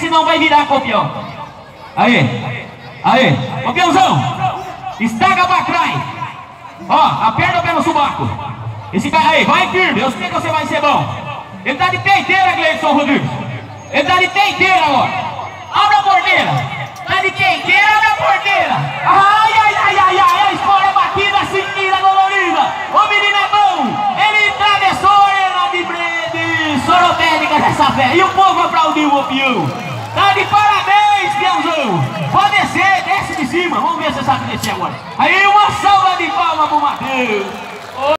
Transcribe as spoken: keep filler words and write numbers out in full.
senão vai virar copião. Aí, aí, ô peãozão, estaca pra trás. Ó, aperta o pé no subaco. Esse cara aí, vai firme, eu sei que você vai ser bom. Ele tá de peiteira, Gleison Rodrigues. Ele tá de peiteira agora. Abre a porteira. Tá de peiteira, abre a porteira. Ai, ai, ai, ai, ai, a escola é batida, seguida, dolorida. O menino é bom. Ele atravessou a arena de Brede, Sorotérica dessa fé. E o povo aplaudiu o peão. Tá de parabéns, peãozão. Pode descer, desce de cima. Vamos ver se você sabe descer agora. Aí uma salva de palmas pro Matheus.